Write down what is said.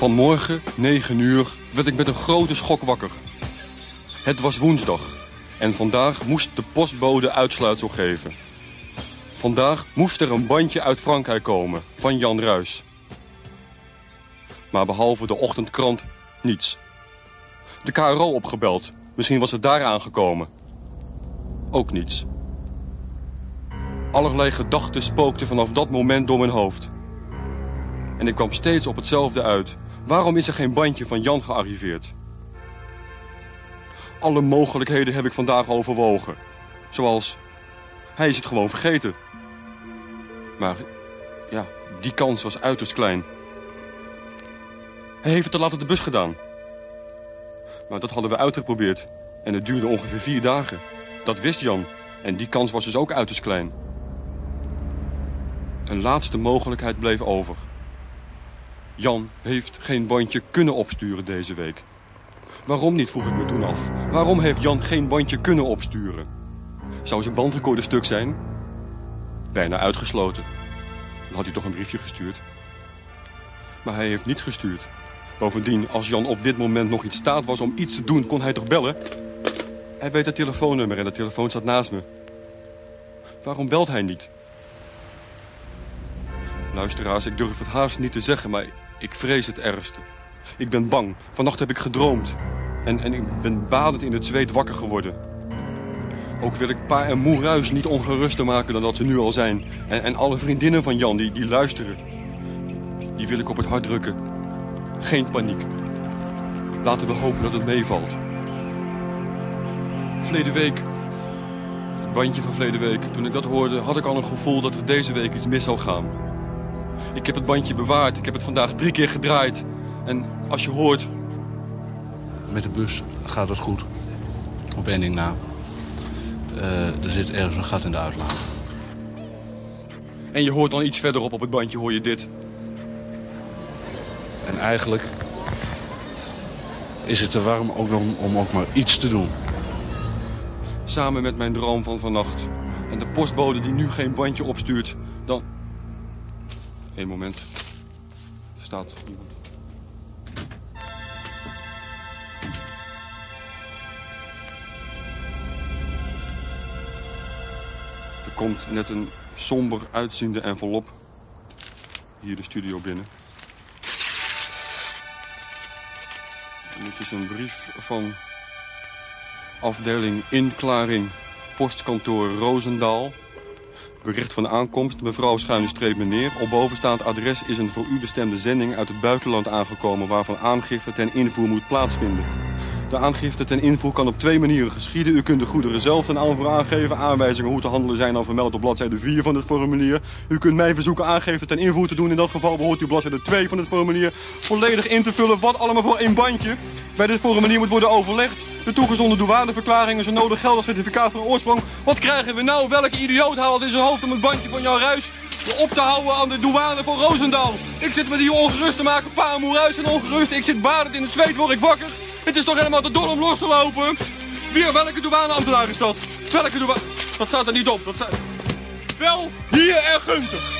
Vanmorgen, 9 uur, werd ik met een grote schok wakker. Het was woensdag en vandaag moest de postbode uitsluitsel geven. Vandaag moest er een bandje uit Frankrijk komen, van Jan Ruys. Maar behalve de ochtendkrant, niets. De KRO opgebeld, misschien was het daar aangekomen. Ook niets. Allerlei gedachten spookten vanaf dat moment door mijn hoofd. En ik kwam steeds op hetzelfde uit. Waarom is er geen bandje van Jan gearriveerd? Alle mogelijkheden heb ik vandaag overwogen. Zoals, hij is het gewoon vergeten. Maar ja, die kans was uiterst klein. Hij heeft het te laat op de bus gedaan. Maar dat hadden we uitgeprobeerd. En het duurde ongeveer 4 dagen. Dat wist Jan. En die kans was dus ook uiterst klein. Een laatste mogelijkheid bleef over. Jan heeft geen bandje kunnen opsturen deze week. Waarom niet, vroeg ik me toen af. Waarom heeft Jan geen bandje kunnen opsturen? Zou zijn bandrecorder stuk zijn? Bijna uitgesloten. Dan had hij toch een briefje gestuurd. Maar hij heeft niets gestuurd. Bovendien, als Jan op dit moment nog in staat was om iets te doen, kon hij toch bellen? Hij weet het telefoonnummer en de telefoon staat naast me. Waarom belt hij niet? Luisteraars, ik durf het haast niet te zeggen, maar ik vrees het ergste. Ik ben bang. Vannacht heb ik gedroomd. En ik ben badend in het zweet wakker geworden. Ook wil ik Pa en Moe Ruys niet ongeruster maken dan dat ze nu al zijn. En alle vriendinnen van Jan die luisteren. Die wil ik op het hart drukken. Geen paniek. Laten we hopen dat het meevalt. Verleden week, het bandje van verleden week, toen ik dat hoorde, had ik al een gevoel dat er deze week iets mis zou gaan. Ik heb het bandje bewaard. Ik heb het vandaag 3 keer gedraaid. En als je hoort... Met de bus gaat het goed. Op één ding na. Er zit ergens een gat in de uitlaat. En je hoort dan iets verderop op het bandje, hoor je dit. En eigenlijk is het te warm ook nog om ook maar iets te doen. Samen met mijn droom van vannacht. En de postbode die nu geen bandje opstuurt, dan... Eén moment. Er staat iemand. Er komt net een somber uitziende envelop hier de studio binnen. En het is een brief van afdeling inklaring postkantoor Roosendaal. Bericht van aankomst, mevrouw _ meneer. Op bovenstaand adres is een voor u bestemde zending uit het buitenland aangekomen, waarvan aangifte ten invoer moet plaatsvinden. De aangifte ten invoer kan op 2 manieren geschieden. U kunt de goederen zelf ten aanvoer aangeven. Aanwijzingen hoe te handelen zijn al vermeld op bladzijde 4 van het formulier. U kunt mij verzoeken aangifte ten invoer te doen. In dat geval behoort u bladzijde 2 van het formulier volledig in te vullen. Wat allemaal voor 1 bandje. Bij dit formulier moet worden overlegd. De toegezonden douaneverklaringen, zo nodig geld als certificaat van oorsprong. Wat krijgen we nou? Welke idioot haalt in zijn hoofd om het bandje van Jan Ruys op te houden aan de douane voor Roosendaal? Ik zit me hier ongerust te maken. Pa en Moe Ruys zijn ongerust. Ik zit badend in het zweet, word ik wakker. Het is toch helemaal te dol om los te lopen? Welke douaneambtenaar is dat? Welke douane... Dat staat er niet op. Dat staat... Wel, hier en Gunther.